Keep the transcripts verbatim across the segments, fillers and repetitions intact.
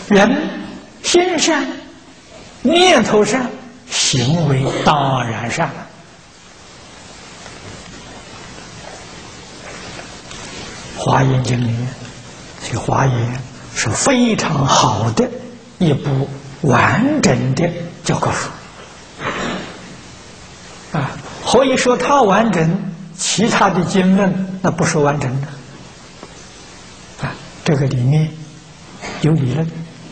人心善，念头善，行为当然善了。华严经里面，这华严是非常好的一部完整的教科书啊。何以说它完整？其他的经论那不是完整的啊。这个里面有理论，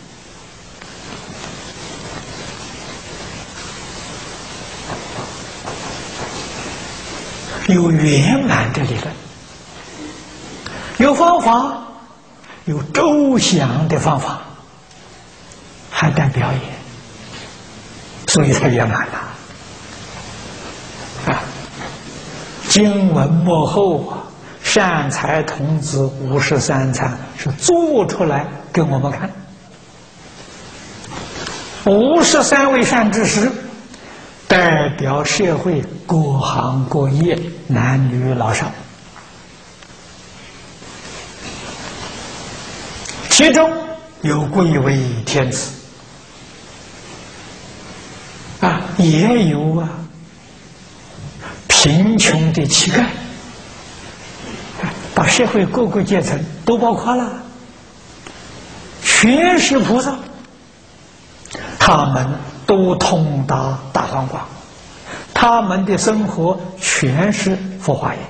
有圆满的理论，有方法，有周详的方法，还带表演，所以才圆满了啊！经文幕后啊，善财童子五十三参是做出来给我们看，五十三位善知识代表社会各行各业，男女老少。其中有贵为天子啊，也有啊贫穷的乞丐，把社会各个阶层都包括了，全是菩萨，他们都通达大方广，他们的生活全是佛化严。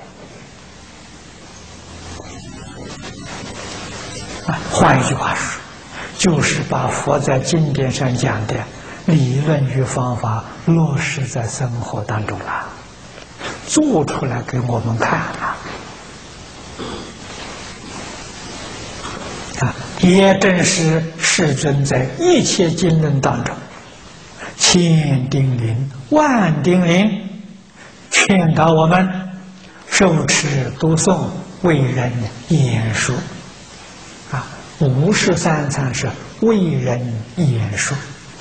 换一句话说，就是把佛在经典上讲的理论与方法落实在生活当中了，做出来给我们看了。啊，也正是世尊在一切经论当中千叮咛万叮咛，劝导我们受持读诵，为人演说。啊，五十三参是为人演说，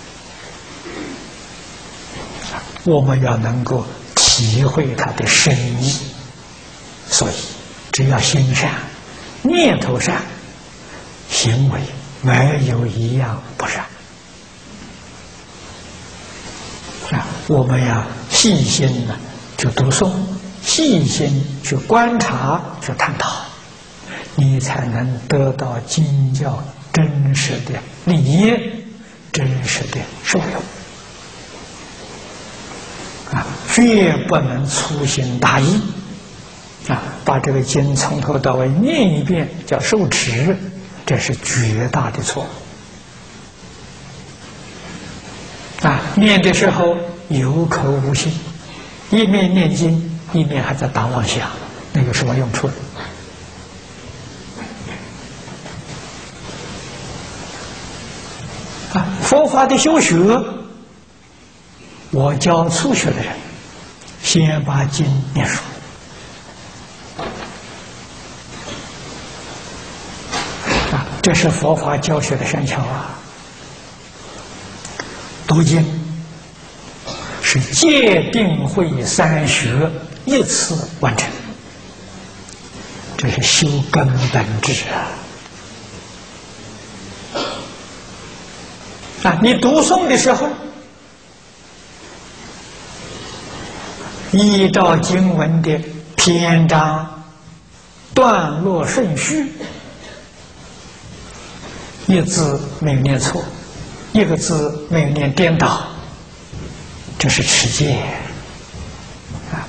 我们要能够体会它的深意。所以，只要心善，念头善，行为没有一样不善。啊，我们要细心的去读诵，细心去观察，去探讨，你才能得到经教真实的利益，真实的受用。啊，绝不能粗心大意。啊，把这个经从头到尾念一遍叫受持，这是绝大的错误。啊，念的时候有口无心，一面念经，一面还在打妄想，那有什么用处？啊，佛法的修学，我教初学的人，先把经念熟。啊，这是佛法教学的善巧啊。读经是戒定慧三学一次完成，这是修根本智啊！啊，你读诵的时候，依照经文的篇章、段落顺序，一字没有念错，一个字没有念颠倒，这是持戒。